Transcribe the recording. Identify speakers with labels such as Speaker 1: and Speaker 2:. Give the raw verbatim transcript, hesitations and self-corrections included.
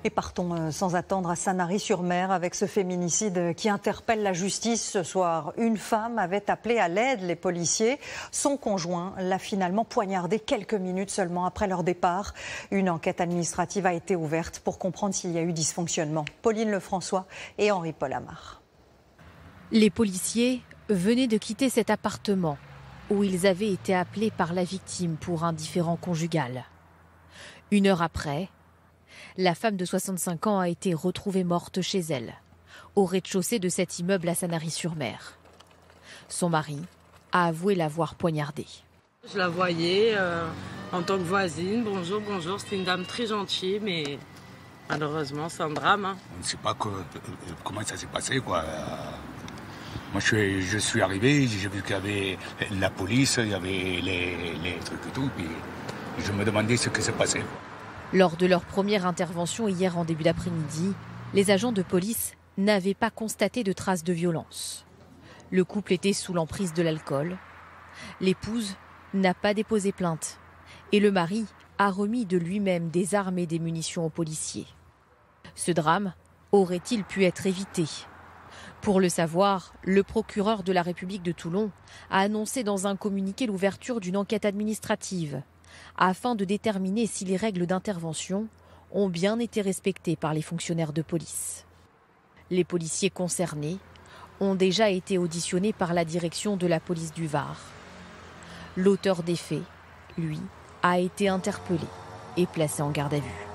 Speaker 1: Et partons sans attendre à Sanary-sur-Mer avec ce féminicide qui interpelle la justice ce soir. Une femme avait appelé à l'aide les policiers. Son conjoint l'a finalement poignardée quelques minutes seulement après leur départ. Une enquête administrative a été ouverte pour comprendre s'il y a eu dysfonctionnement. Pauline Lefrançois et Henri-Paul Amar.
Speaker 2: Les policiers venaient de quitter cet appartement où ils avaient été appelés par la victime pour un différend conjugal. Une heure après, la femme de soixante-cinq ans a été retrouvée morte chez elle, au rez-de-chaussée de cet immeuble à Sanary-sur-Mer. Son mari a avoué l'avoir poignardée.
Speaker 3: Je la voyais euh, en tant que voisine. Bonjour, bonjour. C'était une dame très gentille, mais malheureusement, c'est un drame. Hein.
Speaker 4: On ne sait pas que, comment ça s'est passé, quoi. Moi, je suis, je suis arrivé, j'ai vu qu'il y avait la police, il y avait les, les trucs et tout, puis je me demandais ce qui s'est passé.
Speaker 2: Lors de leur première intervention hier en début d'après-midi, les agents de police n'avaient pas constaté de traces de violence. Le couple était sous l'emprise de l'alcool. L'épouse n'a pas déposé plainte et le mari a remis de lui-même des armes et des munitions aux policiers. Ce drame aurait-il pu être évité ? Pour le savoir, le procureur de la République de Toulon a annoncé dans un communiqué l'ouverture d'une enquête administrative afin de déterminer si les règles d'intervention ont bien été respectées par les fonctionnaires de police. Les policiers concernés ont déjà été auditionnés par la direction de la police du Var. L'auteur des faits, lui, a été interpellé et placé en garde à vue.